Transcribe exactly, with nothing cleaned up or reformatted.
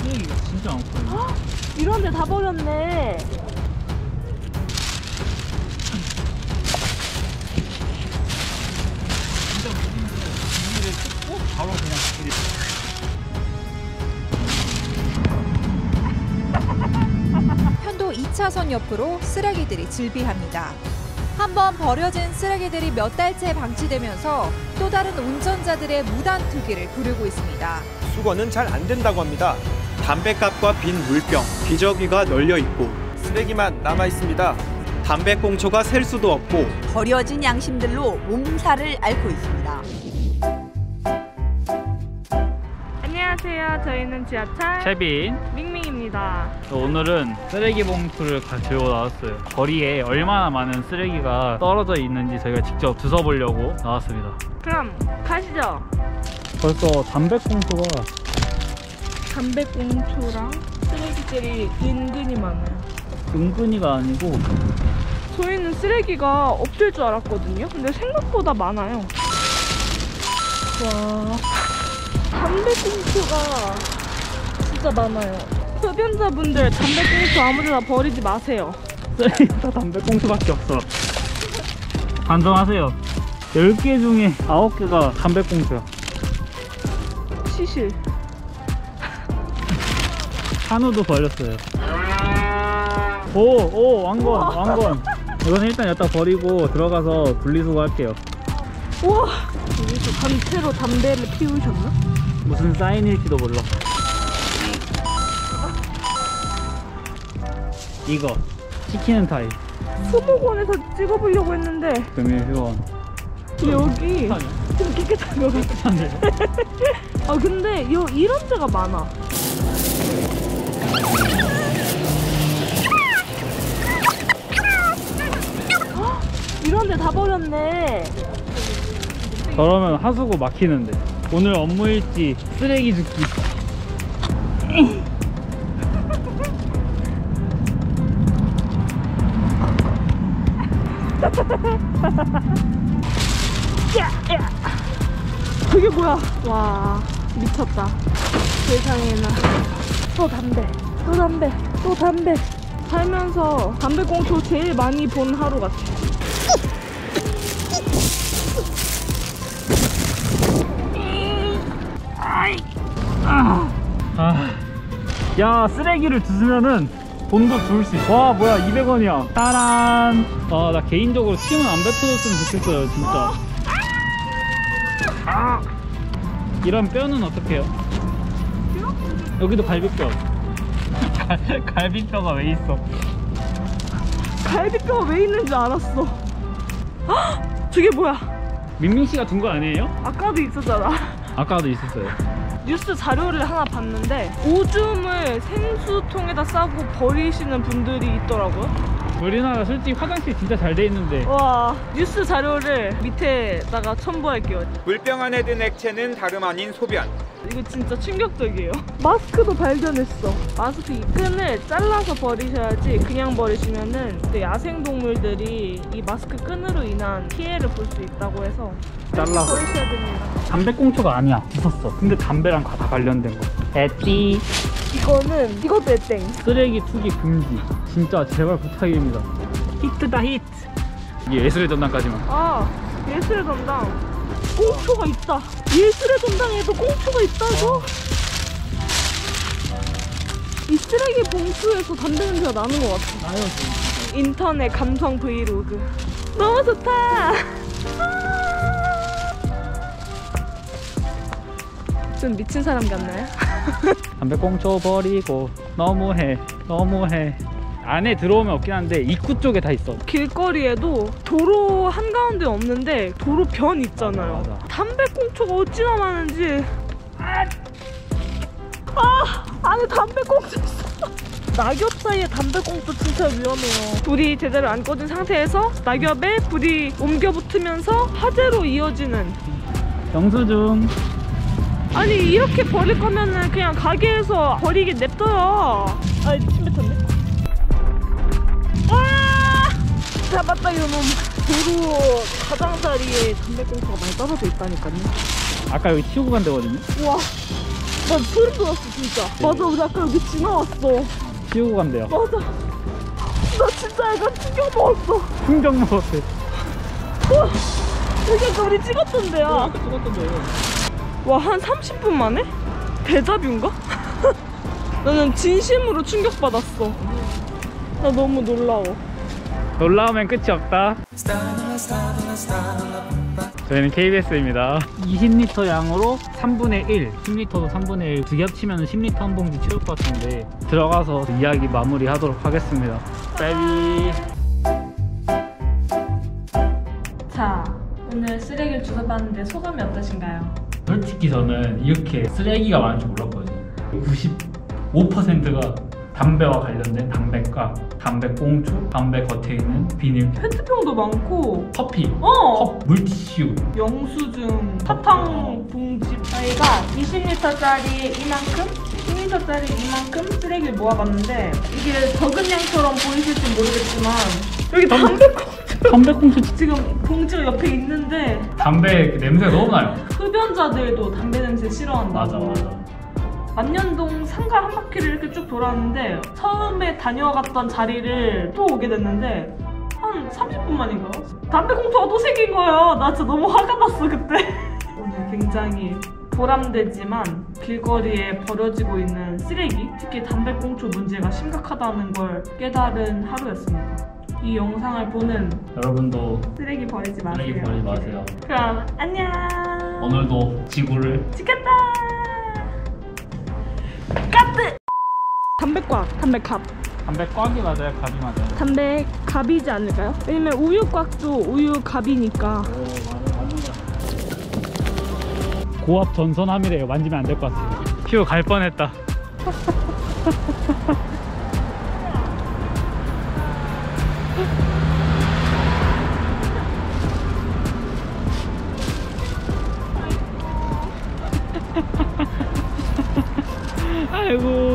쓰레기 진짜 많거든요. 이런데 다 버렸네. 진짜 비닐을 뜯고 바로 그냥 비닐. 편도 이 차선 옆으로 쓰레기들이 즐비합니다. 한번 버려진 쓰레기들이 몇 달째 방치되면서 또 다른 운전자들의 무단 투기를 부르고 있습니다. 수거는 잘 안 된다고 합니다. 담뱃갑과 빈 물병, 기저귀가 널려 있고 쓰레기만 남아 있습니다. 담배꽁초가 셀 수도 없고 버려진 양심들로 몸살을 앓고 있습니다. 안녕하세요. 저희는 지하철 채빈. 밍밍입니다. 오늘은 쓰레기 봉투를 가지고 나왔어요. 거리에 얼마나 많은 쓰레기가 떨어져 있는지 저희가 직접 주워보려고 나왔습니다. 그럼 가시죠. 벌써 담배꽁초가 담배꽁초랑 쓰레기들이 은근히 많아요. 은근히가 아니고 저희는 쓰레기가 없을 줄 알았거든요. 근데 생각보다 많아요. 와, 담배꽁초가 진짜 많아요. 흡연자분들 담배꽁초 아무데나 버리지 마세요. 쓰레기가 담배꽁초밖에 없어. 반성하세요. 열 개 중에 아홉 개가 담배꽁초야. 시실. 한우도 버렸어요. 오, 오, 왕건, 왕건. 이건 일단 여기다 버리고 들어가서 분리수거 할게요. 우와, 여기서 단체로 담배를 피우셨나? 무슨 사인일지도 몰라. 이거 치킨 타이. 수목원에서 찍어보려고 했는데 금일휴원. 여기 좀 깨끗한 거 같아. 아 근데 여, 이런 데가 많아. 헉, 이런 데 다 버렸네. 저러면 하수구 막히는데. 오늘 업무일지 쓰레기 줍기. 야, 야. 그게 뭐야? 와, 미쳤다. 세상에나. 또 담배, 또 담배, 또 담배. 살면서 담배꽁초 제일 많이 본 하루 같아. 아, 야, 쓰레기를 주스면은 돈도 줄 수 있어. 와, 뭐야, 이백 원이야. 따란. 아, 나 개인적으로 침은 안 뱉어줬으면 좋겠어요, 진짜. 아, 이런 뼈는 어떡해요? 여기도 갈비뼈. 갈비뼈가 왜 있어? 갈비뼈가 왜 있는 줄 알았어. 헉! 저게 뭐야? 민민 씨가 둔 거 아니에요? 아까도 있었잖아. 아까도 있었어요. 뉴스 자료를 하나 봤는데 오줌을 생수통에다 싸고 버리시는 분들이 있더라고요. 우리나라 솔직히 화장실 진짜 잘 돼 있는데. 와, 뉴스 자료를 밑에다가 첨부할게요. 물병 안에 든 액체는 다름 아닌 소변. 이거 진짜 충격적이에요. 마스크도 발견했어. 마스크 이 끈을 잘라서 버리셔야지 그냥 버리시면은 야생동물들이 이 마스크 끈으로 인한 피해를 볼 수 있다고 해서 잘라서 버리셔야 됩니다. 담배꽁초가 아니야. 있었어. 근데 담배랑 다 관련된 거. 에띠. 이거는 이것도 애땡. 쓰레기 투기 금지. 진짜 제발 부탁입니다. 히트다 히트. 이게 예술의 전당까지만. 아, 예술의 전당. 꽁초가 있다. 예술의 전당에도 꽁초가 있다고? 이 쓰레기 봉투에서 담배 냄새가 나는 것 같아. 나요. 인터넷 감성 브이로그. 너무 좋다. 좀 미친 사람 같나요? 담배꽁초 버리고 너무해 너무해. 안에 들어오면 없긴 한데 입구 쪽에 다 있어. 길거리에도 도로 한가운데 없는데 도로 변 있잖아요. 맞아, 맞아. 담배꽁초가 어찌나 많은지. 아, 안에 담배꽁초 있어. 낙엽 사이에 담배꽁초 진짜 위험해요. 불이 제대로 안 꺼진 상태에서 낙엽에 불이 옮겨 붙으면서 화재로 이어지는. 영수증. 아니 이렇게 버릴 거면은 그냥 가게에서 버리게 냅둬요. 아, 침 뱉었네. 아! 잡았다 이놈. 도로 가장자리에 담배꽁초가 많이 떨어져 있다니까요. 아까 여기 치우고 간 데거든요. 우와, 나 소름 돋았어 진짜. 맞아, 우리 아까 여기 지나왔어. 치우고 간대요. 맞아. 나 진짜 약간 충격 먹었어. 충격 먹었대. 와, 여기 아까 우리 찍었던 데야. 아까 찍었던데. 와, 한 삼십 분 만에? 데자뷰인가? 나는 진심으로 충격받았어. 나 너무 놀라워. 놀라우면 끝이 없다. 저희는 케이비에스입니다. 이십 리터 양으로 삼분의 일, 십 리터도 삼분의 일, 두 개 합치면 십 리터 한 봉지 채울 것 같은데 들어가서 이야기 마무리 하도록 하겠습니다. 베이비. 자, 오늘 쓰레기를 주워봤는데 소감이 어떠신가요? 솔직히 저는 이렇게 쓰레기가 많을 줄 몰랐거든요. 구십오 퍼센트가 담배와 관련된 담배값, 담배꽁초, 담배 겉에 있는 비닐, 페트병도 많고 커피, 어! 컵, 물티슈. 영수증, 사탕 봉지. 저희가 이십 리터짜리 이만큼, 십 리터짜리 이만큼 쓰레기를 모아봤는데 이게 적은 양처럼 보이실지 모르겠지만 여기 담배꽁초 담배꽁초 지금 봉지가 옆에 있는데 담배 그 냄새가 너무 나요. 흡연자들도 담배 냄새 싫어한다고. 맞아 맞아. 만년동 상가 한 바퀴를 이렇게 쭉 돌았는데 처음에 다녀갔던 자리를 또 오게 됐는데 한 삼십 분 만인가요? 담배꽁초가 또 생긴 거예요. 나 진짜 너무 화가 났어 그때. 오늘 굉장히 보람되지만 길거리에 버려지고 있는 쓰레기, 특히 담배꽁초 문제가 심각하다는 걸 깨달은 하루였습니다. 이 영상을 보는 여러분도 쓰레기 버리지 마세요. 쓰레기 버리지 마세요. 그럼 안녕. 오늘도 지구를 지켰다. 까뜨. 담배꽉, 담배갑. 담배 꽉이 맞아요? 갑이 맞아요? 담배갑이지 않을까요? 왜냐면 우유곽도 우유갑이니까. 오 맞아 맞는 거 고압 전선함이래요. 만지면 안 될 것 같아요. 휴 갈 뻔했다. 아이고